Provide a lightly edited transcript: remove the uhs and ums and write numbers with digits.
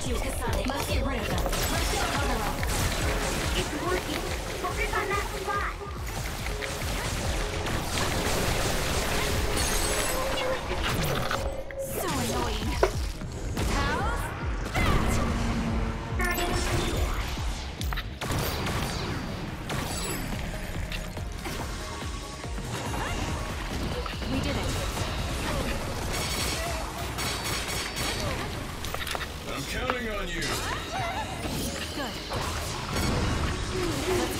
shield. Let's get rid of them. Let's get cover up. It's working. Focus on that spot. So annoying. How's that? We did it. I'm counting on you. Good. Let's